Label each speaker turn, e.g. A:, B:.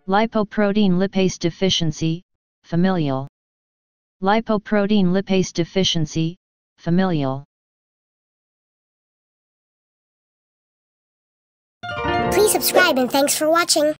A: Lipoprotein lipase deficiency, familial. Lipoprotein lipase deficiency, familial.
B: Please subscribe and thanks for watching.